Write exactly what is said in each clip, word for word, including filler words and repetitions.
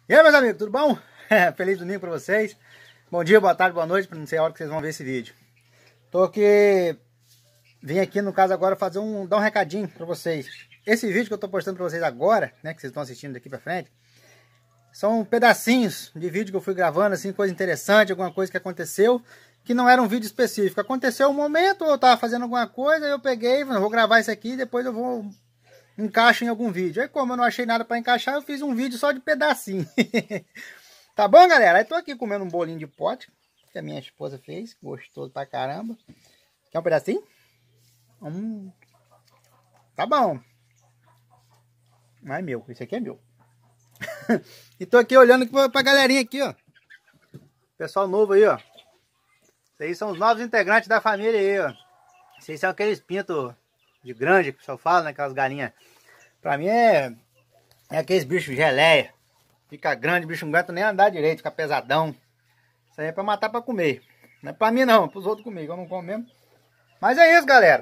E aí, meus amigos, tudo bom? Feliz domingo pra vocês. Bom dia, boa tarde, boa noite, não sei a hora que vocês vão ver esse vídeo. Tô aqui, vim aqui no caso agora fazer um, dar um recadinho pra vocês. Esse vídeo que eu tô postando pra vocês agora, né, que vocês estão assistindo daqui pra frente, são pedacinhos de vídeo que eu fui gravando, assim, coisa interessante, alguma coisa que aconteceu, que não era um vídeo específico. Aconteceu um momento, eu tava fazendo alguma coisa, eu peguei, vou gravar isso aqui, depois eu vou... encaixo em algum vídeo. Aí como eu não achei nada para encaixar, eu fiz um vídeo só de pedacinho. Tá bom, galera? Aí tô aqui comendo um bolinho de pote que a minha esposa fez, gostoso pra caramba. Quer um pedacinho? Hum. Tá bom. Não é meu, esse aqui é meu. E tô aqui olhando aqui pra galerinha aqui, ó. Pessoal novo aí, ó. Vocês são os novos integrantes da família aí, ó. Vocês são aqueles pintos de grande que o pessoal fala, né? Aquelas galinhas. Pra mim é, é aqueles bichos geleia. Fica grande, o bicho não aguenta nem andar direito, fica pesadão. Isso aí é pra matar pra comer. Não é pra mim não, é pros outros comer, eu não como mesmo. Mas é isso, galera.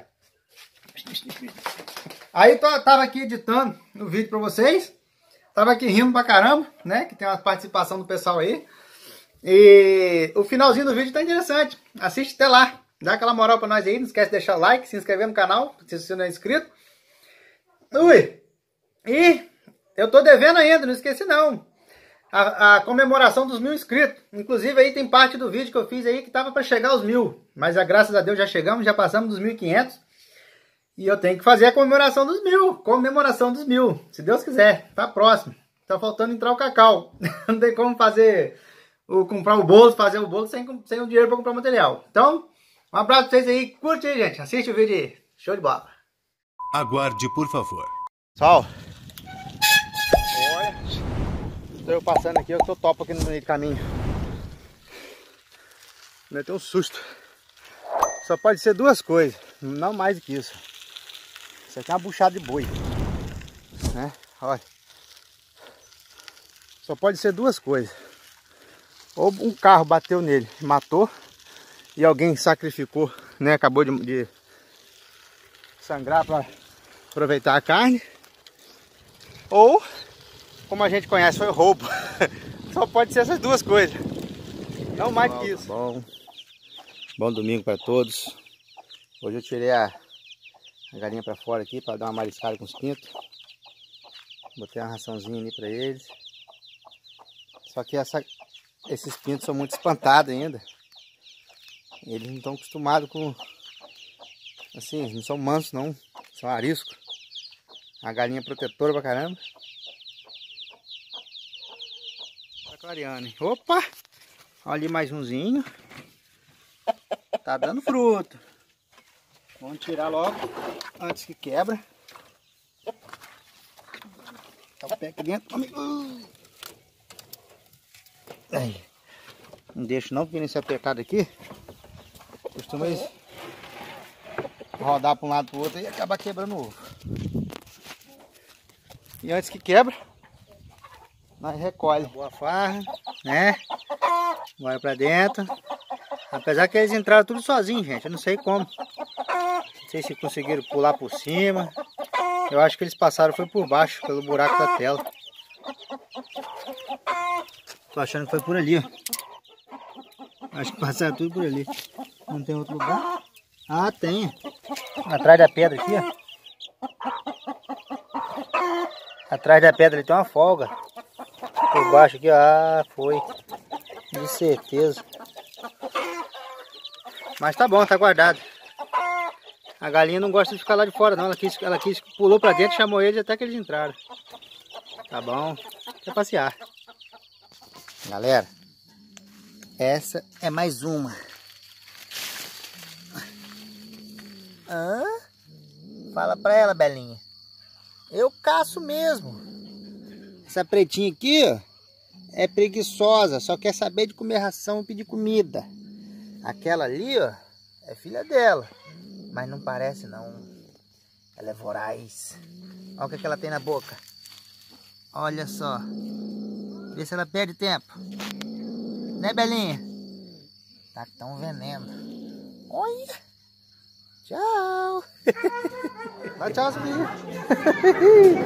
Aí tô, tava aqui editando o vídeo pra vocês. Tava aqui rindo pra caramba, né? Que tem uma participação do pessoal aí. E o finalzinho do vídeo tá interessante. Assiste até lá. Dá aquela moral pra nós aí. Não esquece de deixar o like, se inscrever no canal, se você não é inscrito. Ui! E eu tô devendo ainda, não esqueci não. A, a comemoração dos mil inscritos. Inclusive aí tem parte do vídeo que eu fiz aí que tava pra chegar aos mil. Mas a, graças a Deus já chegamos, já passamos dos mil e quinhentos. E eu tenho que fazer a comemoração dos mil. Comemoração dos mil. Se Deus quiser. Tá próximo. Tá faltando entrar o cacau. Não tem como fazer... O, comprar o bolo, fazer o bolo sem, sem o dinheiro pra comprar o material. Então... um abraço pra vocês aí, curte aí, gente. Assiste o vídeo aí. Show de bola. Aguarde, por favor. Pessoal, olha, estou eu passando aqui, eu tô topo aqui no meio do caminho. Me deu um susto. Só pode ser duas coisas, não mais do que isso. Isso aqui é uma buchada de boi, né? Olha. Só pode ser duas coisas. Ou um carro bateu nele, matou. E alguém sacrificou, né? Acabou de, de sangrar para aproveitar a carne. Ou, como a gente conhece, foi roubo. Só pode ser essas duas coisas. Não mais que isso. Bom, bom domingo para todos. Hoje eu tirei a, a galinha para fora aqui para dar uma mariscada com os pintos. Botei uma raçãozinha ali para eles. Só que essa, esses pintos são muito espantados ainda. Eles não estão acostumados com... assim, não são mansos não. São ariscos. A galinha protetora pra caramba. Tá clareando, hein? Opa! Olha ali mais umzinho. Tá dando fruto. Vamos tirar logo antes que quebra. Tá o pé aqui dentro. Aí. Não deixo não, porque nesse apertado aqui costuma rodar para um lado para o outro e acabar quebrando o ovo. E antes que quebra, nós recolhe. Boa farra, né? Bora para dentro. Apesar que eles entraram tudo sozinhos, gente. Eu não sei como. Não sei se conseguiram pular por cima. Eu acho que eles passaram foi por baixo, pelo buraco da tela. Tô achando que foi por ali, ó. Acho que passaram tudo por ali. Não tem outro lugar? Ah, tem. Atrás da pedra aqui, ó. Atrás da pedra ali tem uma folga. Por baixo aqui, ó. Ah, foi. De certeza. Mas tá bom, tá guardado. A galinha não gosta de ficar lá de fora, não. Ela quis, ela quis pulou pra dentro, chamou eles até que eles entraram. Tá bom. Quer passear. Galera. Essa é mais uma. Hã? Fala pra ela, Belinha. Eu caço mesmo. Essa pretinha aqui, ó, é preguiçosa. Só quer saber de comer ração e pedir comida. Aquela ali, ó, é filha dela. Mas não parece, não. Ela é voraz. Olha o que, é que ela tem na boca. Olha só. Vê se ela perde tempo. Né, Belinha? Tá tão veneno. Olha. Tchau. Vai, tchau, filho.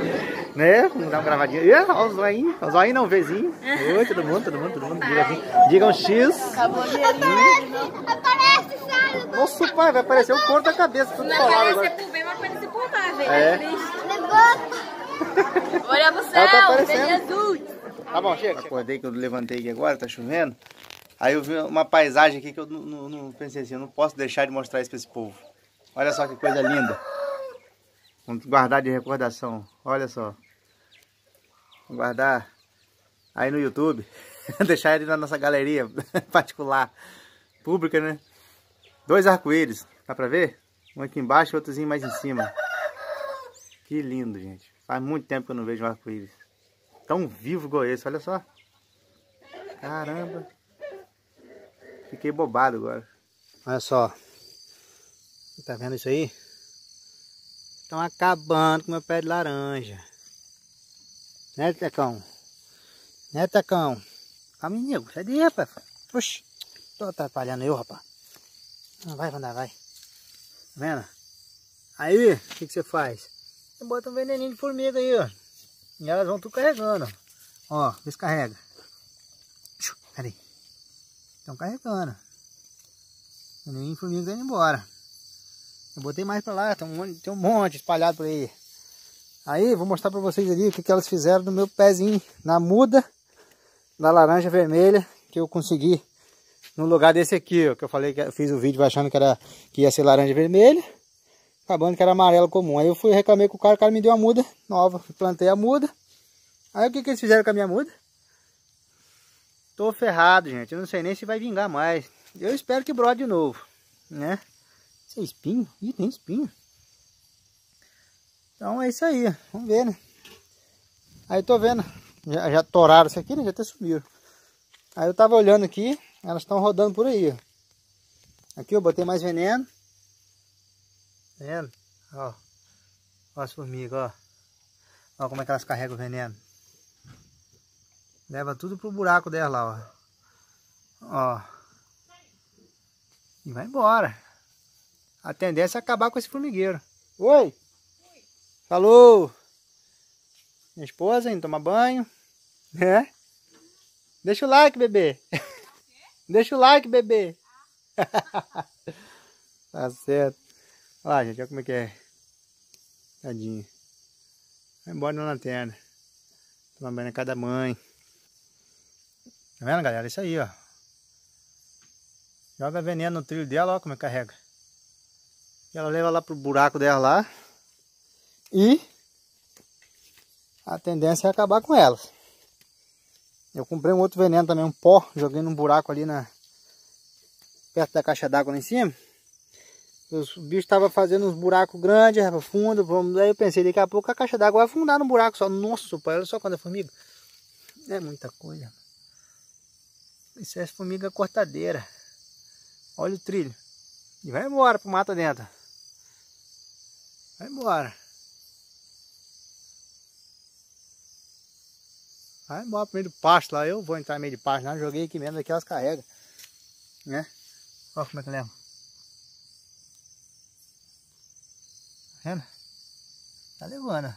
Né? Vamos dar uma gravadinha. Ih, olha o zoinho. O zoinho não, o vizinho. Oi, todo mundo, todo mundo, todo mundo. Diga assim. Diga um X. Acabou de Aparece, sabe? Nossa, pai, vai aparecer o couro da cabeça. Tudo Não colado vai agora. aparecer por bem, vai aparecer por mais, velho. É. É triste. Olha pro Ela tá céu, aparecendo. vem Jesus. Tá bom, chega. Acordei que eu levantei aqui agora, tá chovendo. Aí eu vi uma paisagem aqui que eu não, não, não pensei assim, eu não posso deixar de mostrar isso pra esse povo. Olha só que coisa linda. Vamos guardar de recordação. Olha só. Vou guardar aí no YouTube. Deixar ele na nossa galeria particular. Pública, né? Dois arco-íris. Dá pra ver? Um aqui embaixo e outrozinho mais em cima. Que lindo, gente. Faz muito tempo que eu não vejo um arco-íris tão vivo igual esse. Olha só. Caramba. Fiquei bobado agora. Olha só. Tá vendo isso aí? Estão acabando com meu pé de laranja. Né, Tecão? Né, Tecão? Calma, amigo. Sai daí, rapaz. Oxi. Tô atrapalhando eu, rapaz. Não, vai, Vandar, vai. Tá vendo? Aí, o que, que você faz? Você bota um veneninho de formiga aí, ó. E elas vão tudo carregando, ó. Ó, vê se carrega. Cadê? Estão carregando. Veneninho de formiga tá indo embora. Eu botei mais pra lá, tem um monte, tem um monte espalhado por aí. Aí, vou mostrar pra vocês ali o que, que elas fizeram no meu pezinho, na muda da laranja vermelha, que eu consegui no lugar desse aqui, ó, que eu falei que eu fiz o vídeo achando que, era, que ia ser laranja vermelha, acabando que era amarelo comum. Aí eu fui reclamei com o cara, o cara me deu uma muda nova, plantei a muda. Aí o que, que eles fizeram com a minha muda? Tô ferrado, gente, eu não sei nem se vai vingar mais. Eu espero que brote de novo, né? Isso é espinho? Ih, tem espinho. Então é isso aí, vamos ver, né? Aí tô vendo, já, já toraram isso aqui, né? Já até sumiram. Aí eu tava olhando aqui, elas estão rodando por aí, ó. Aqui eu botei mais veneno. Tá vendo? Ó, ó as formigas, ó. Ó como é que elas carregam o veneno. Leva tudo pro buraco dela lá, ó. Ó. E vai embora. A tendência é acabar com esse formigueiro. Oi! Oi. Falou! Minha esposa indo tomar banho. É? Deixa o like, bebê. Deixa o like, bebê. Tá certo. Olha lá, gente, olha como é que é. Tadinho. Vai embora na lanterna. Tomar banho na casa da mãe. Tá vendo, galera? Isso aí, ó. Joga veneno no trilho dela, ó como é que carrega. E ela leva lá pro buraco dela lá. E a tendência é acabar com elas. Eu comprei um outro veneno também, um pó. Joguei num buraco ali na perto da caixa d'água lá em cima. Os bichos estavam fazendo uns buracos grandes, fundo. Aí eu pensei, daqui a pouco a caixa d'água vai afundar no buraco só. Nossa, pai, olha só quando é formiga. É muita coisa. Isso é formiga cortadeira. Olha o trilho. E vai embora pro mato dentro. Vai embora. Vai embora pro meio do pasto lá. Eu vou entrar no meio de pasto lá. Joguei aqui mesmo, daqui elas carregam. Né? Olha como é que leva. Tá vendo? Tá levando.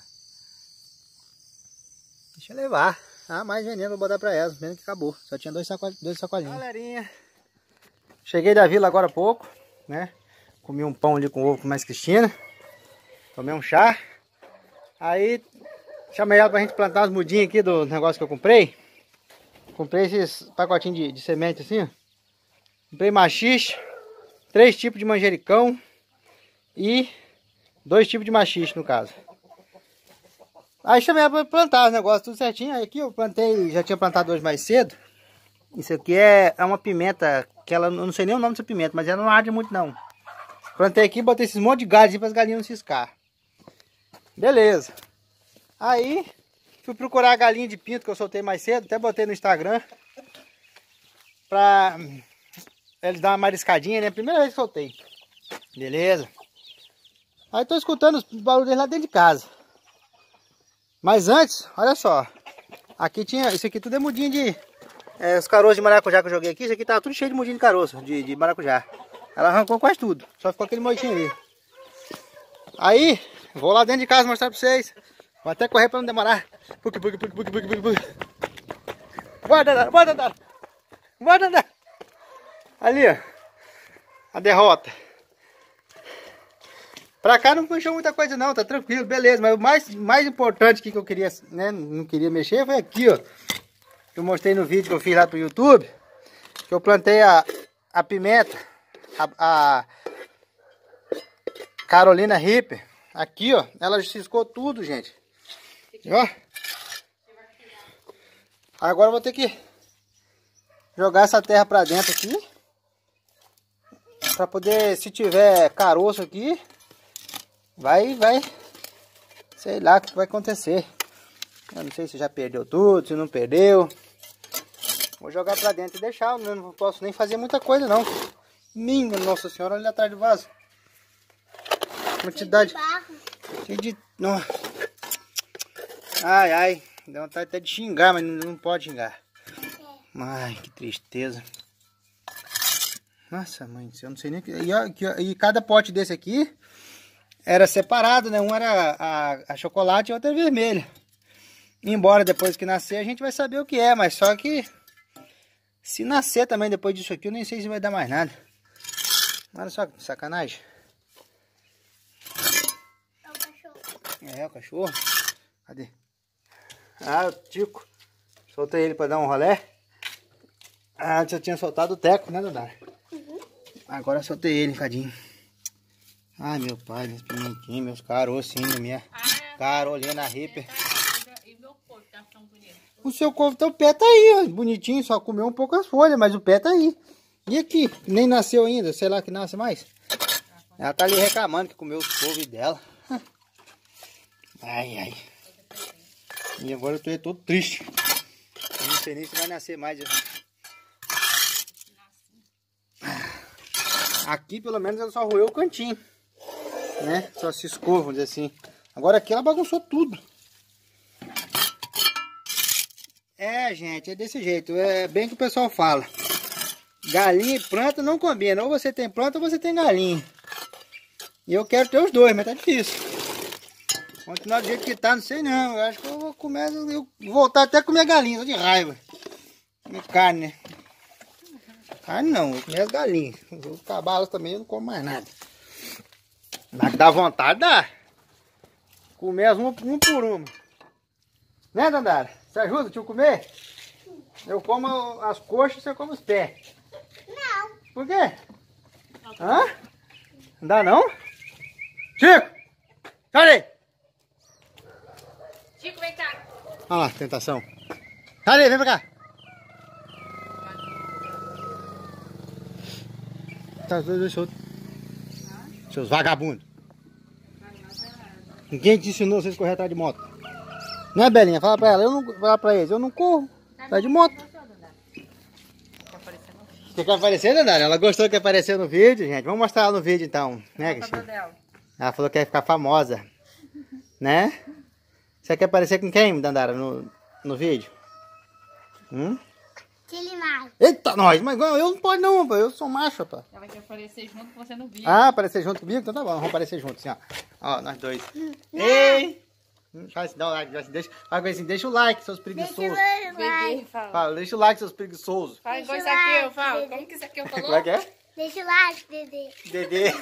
Deixa eu levar. Ah, mais veneno vou botar pra elas. Mesmo que acabou. Só tinha dois, saco... dois sacolinhos. Galerinha. Cheguei da vila agora há pouco. Né? Comi um pão ali com ovo com mais Cristina. Tomei um chá. Aí chamei ela pra gente plantar umas mudinhas aqui do negócio que eu comprei. Comprei esses pacotinhos de, de semente assim, ó. Comprei machixe, três tipos de manjericão e dois tipos de machixe no caso. Aí chamei ela pra plantar os negócios tudo certinho. Aí aqui eu plantei, já tinha plantado hoje mais cedo. Isso aqui é, é uma pimenta, que ela, eu não sei nem o nome dessa pimenta, mas ela não arde muito não. Plantei aqui, botei esses monte de galhos para as galinhas não ciscar. Beleza. Aí, fui procurar a galinha de pinto que eu soltei mais cedo, até botei no Instagram. Pra eles dar uma mariscadinha, né? Primeira vez que soltei. Beleza. Aí tô escutando os barulhos deles lá dentro de casa. Mas antes, olha só. Aqui tinha, isso aqui tudo é mudinho de... É, os caroços de maracujá que eu joguei aqui, isso aqui tava tudo cheio de mudinho de caroço, de, de maracujá. Ela arrancou quase tudo, só ficou aquele moitinho ali. Aí, vou lá dentro de casa mostrar pra vocês Vou até correr pra não demorar. Puc, puc, puc, puc, puc, puc, puc. Bora, Dandara, bora, Dandara. Bora, Dandara. Ali, ó. A derrota. Pra cá não puxou muita coisa não, tá tranquilo, beleza. Mas o mais, mais importante que eu queria, né, não queria mexer foi aqui, ó. Que eu mostrei no vídeo que eu fiz lá pro YouTube. Que eu plantei a, a pimenta, a, a Carolina Reaper. Aqui, ó, ela ciscou tudo, gente. Ó. Agora eu vou ter que jogar essa terra pra dentro aqui. Pra poder, se tiver caroço aqui, vai, vai, sei lá o que vai acontecer. Eu não sei se já perdeu tudo, se não perdeu. Vou jogar pra dentro e deixar, eu não posso nem fazer muita coisa não. Minha Nossa Senhora, olha ali atrás do vaso. Quantidade. Cheio de... Nossa. Ai, ai. Dá vontade até de xingar, mas não, não pode xingar. Ai, que tristeza. Nossa, mãe, eu não sei nem... E, e cada pote desse aqui era separado, né? Um era a, a chocolate e outro era vermelho. Embora depois que nascer a gente vai saber o que é, mas só que... Se nascer também depois disso aqui, eu nem sei se vai dar mais nada. Olha só que sacanagem. É o cachorro. É, o cachorro. Cadê? Ah, o Tico. Soltei ele pra dar um rolé. Ah, antes eu tinha soltado o Teco, né, Dandara? Uhum. Agora eu soltei ele, cadinho. Ai, meu pai, meus pimentinhos, meus carocinhos, minha Carolina Reaper. E meu corpo tá tão bonito. O seu couve, então, o pé tá aí, ó, bonitinho, só comeu um pouco as folhas, mas o pé tá aí. E aqui, nem nasceu ainda, sei lá que nasce mais. Ela tá ali reclamando que comeu os couve dela. Ai, ai. E agora eu tô todo triste. Eu não sei nem se vai nascer mais. Aqui, pelo menos, ela só roeu o cantinho, né? Só se escova, vamos dizer assim. Agora aqui ela bagunçou tudo. É, gente, é desse jeito. É bem que o pessoal fala. Galinha e planta não combina. Ou você tem planta ou você tem galinha. E eu quero ter os dois, mas tá difícil. Continuar do jeito que tá, não sei não. Eu acho que eu vou comer, eu vou voltar até a comer galinha, tô de raiva. Comer carne, né? Carne não, eu comer as galinhas. Os cavalos também eu não como mais nada. Mas dá vontade, dá. Comer as uma, uma por uma. Né, Dandara? Você ajuda, tio, comer? Eu como as coxas e você come os pés. Não. Por quê? Hã? Não dá não? Chico! Olha aí! Chico, vem cá. Olha lá, tentação. Olha aí, vem pra cá. Tá os dois soltos. Seus vagabundos. Ninguém te ensinou vocês a correr atrás de moto. Não é, Belinha? Fala pra ela, eu não, fala pra eles, eu não corro atrás de moto. Você quer aparecer, Dandara? Ela gostou que apareceu no vídeo, gente. Vamos mostrar ela no vídeo então, né, Cristina? Ela falou que ia ficar famosa, né? Você quer aparecer com quem, Dandara, no, no vídeo? Hum? Tilimar. Eita, nós! Mas eu não pode não, pô. Eu sou macho, pá. Ela quer aparecer junto com você no vídeo. Ah, aparecer junto comigo? Então tá bom, vamos aparecer junto, assim, ó. Ó, nós dois. Ei! Faz, dá um like, deixa, fala assim, deixa o like, seus preguiçosos. Deixa o Bebê, like. fala. Fala, deixa o like, seus preguiçosos. Fala igual isso Deixa o aqui, eu like, falo. bebê. Como que isso aqui eu Como falou? é que é? Deixa o like, Dedê. Dedê.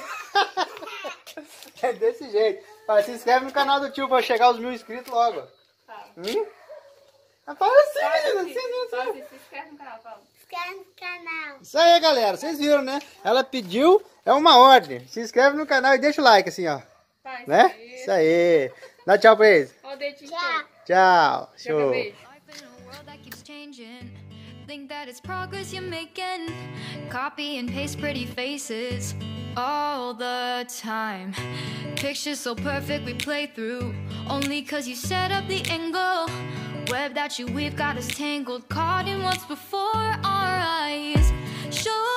É desse jeito. Fala, se inscreve no canal do tio pra chegar aos mil inscritos logo. Fala. Hum? Fala assim, Fala menina. assim, assim, fala assim. assim, se inscreve no canal, fala. Se inscreve no canal. Isso aí, galera. Vocês viram, né? Ela pediu, é uma ordem. Se inscreve no canal e deixa o like, assim, ó. Faz Né? Isso aí. Dá tchau pra eles. Ó o dedinho. Tchau. Tchau. Chega, Show. beijo. Life in a world that keeps changing. Think that it's progress you're making. Copy and paste pretty faces all the time. Pictures so perfect we play through. Only cause you set up the angle. Web that you weave got us tangled. Caught in what's before our eyes. Show